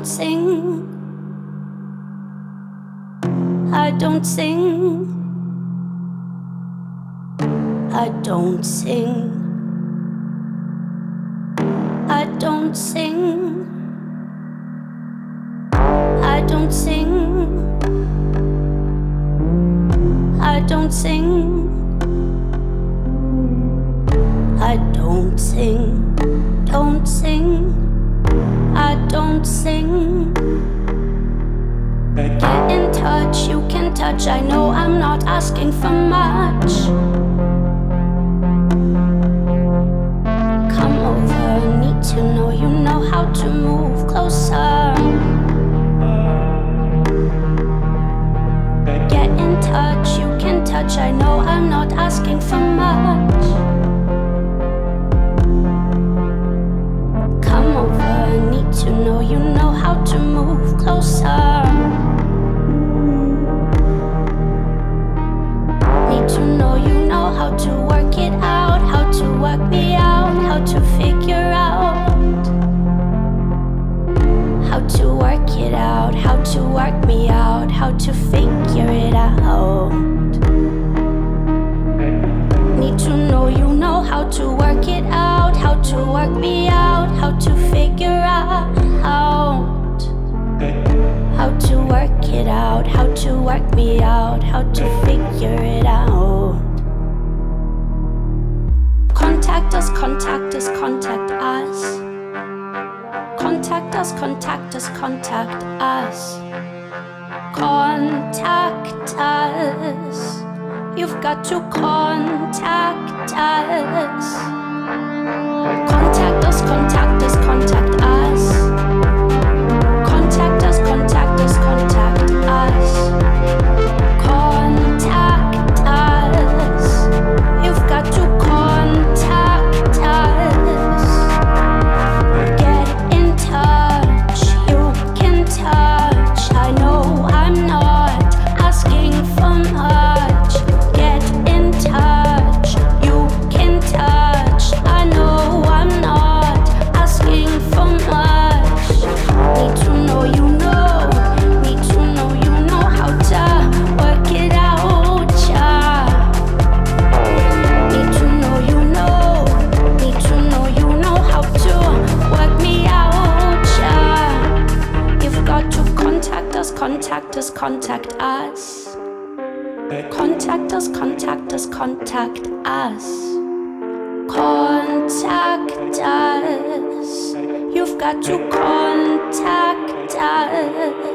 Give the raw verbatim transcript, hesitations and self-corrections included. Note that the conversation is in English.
don't sing, I don't sing, I don't sing, I don't sing, I don't sing, I don't sing, I don't sing, don't sing, I don't sing. Get in touch, you can touch. I know I'm not asking for much. Come over, need to know you know how to move closer. Get in touch, you can touch. I know I'm not asking for much. Come over, need to know you know how to move closer. Need to know you know how to work it out, how to work me out, how to figure out, how to work it out, how to work me out, how to figure it out. Need to know you know how to work it out, how to work me out, how to figure out, how to work it out, how to work me out, how to figure it out. Contact us, contact us, contact us. Contact us, contact us, contact us. Contact us. You've got to contact us. Contact us, contact us, contact us. Contact us, contact us, contact us. Contact us. You've got to contact us. Get in touch, you can touch. I know I'm not asking for much. Get in touch, you can touch. I know I'm not asking for much. Need to know you know, need to know you know how to work it out, yeah. Need to know you know, need to know you know how to work me out, yeah. You've got to contact us, contact us, contact us. Contact us, contact us, contact us. Contact us. You've got to contact us.